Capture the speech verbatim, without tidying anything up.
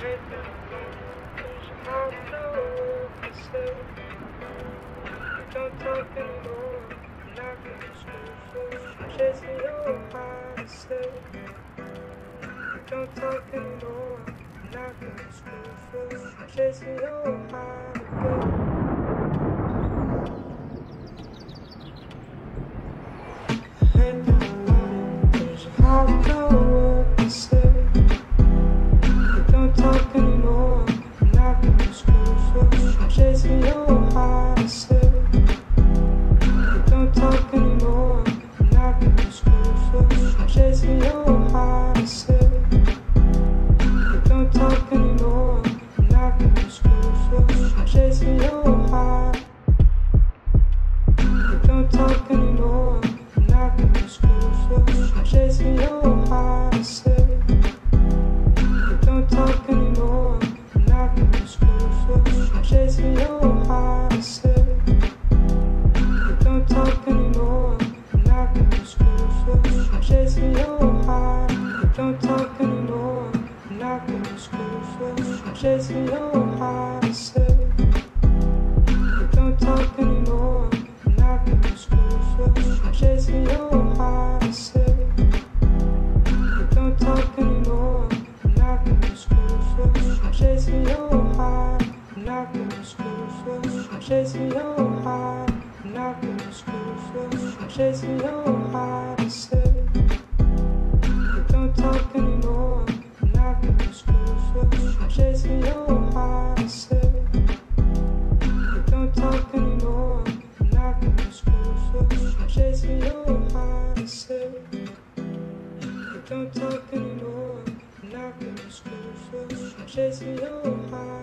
Don't talk anymore, I'm not gonna school for chasing your mindset. Don't talk anymore, I'm not gonna school for chasing your mindset. Don't talk anymore, I'm not gonna school for chasing your mindset. Don't talk anymore, I'm not gonna school for chasing your mindset. Don't talk anymore, I'm not gonna school for chasing your mindset. Don't talk anymore, I'm not gonna school for chasing your mindset. Don't talk anymore, I'm not gonna school for chasing your mindset. Don't talk anymore, I'm not gonna school for chasing your mindset. Don't talk anymore, I'm not gonna school for chasing your mindset. Don't talk anymore, I'm not gonna school for chasing your mindset. Don't talk anymore, I'm not gonna school for chasing your mindset. I'm not gonna school for chasing your mindset. I'm not gonna school for chasing your mindset. Don't talk anymore, I'm not gonna school for chasing your mindset. Don't talk anymore, I'm not gonna school for chasing your mindset. Don't talk anymore, I'm not gonna school for chasing your mindset.